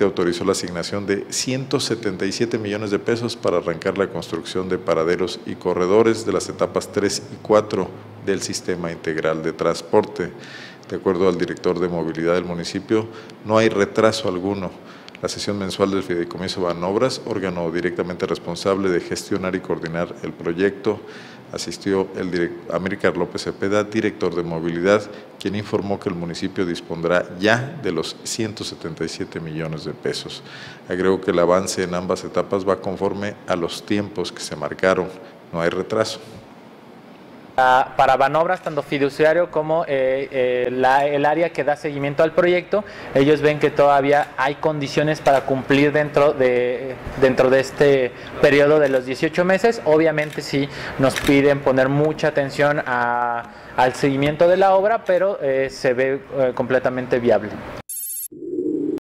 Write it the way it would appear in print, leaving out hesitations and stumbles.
autorizó la asignación de 177 millones de pesos para arrancar la construcción de paraderos y corredores de las etapas 3 y 4 del Sistema Integral de Transporte. De acuerdo al director de movilidad del municipio, no hay retraso alguno. La sesión mensual del Fideicomiso Banobras, órgano directamente responsable de gestionar y coordinar el proyecto, asistió Amílcar López Cepeda, director de movilidad, quien informó que el municipio dispondrá ya de los 177 millones de pesos. Agregó que el avance en ambas etapas va conforme a los tiempos que se marcaron, no hay retraso. Para Banobras, tanto fiduciario como el área que da seguimiento al proyecto, ellos ven que todavía hay condiciones para cumplir dentro de este periodo de los 18 meses. Obviamente sí nos piden poner mucha atención al seguimiento de la obra, pero se ve completamente viable.